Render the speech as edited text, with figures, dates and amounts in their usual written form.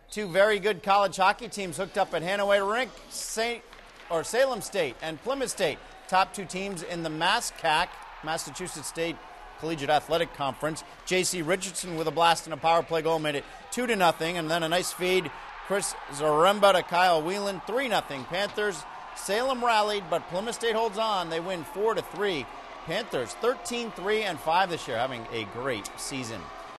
Two very good college hockey teams hooked up at Hanaway Rink, Salem State and Plymouth State. Top two teams in the MASCAC, Massachusetts State Collegiate Athletic Conference. J.C. Richardson with a blast and a power play goal made it 2-0, and then a nice feed. Chris Zaremba to Kyle Whelan, 3-0. Panthers, Salem rallied, but Plymouth State holds on. They win 4-3. Panthers 13-3-5 this year, having a great season.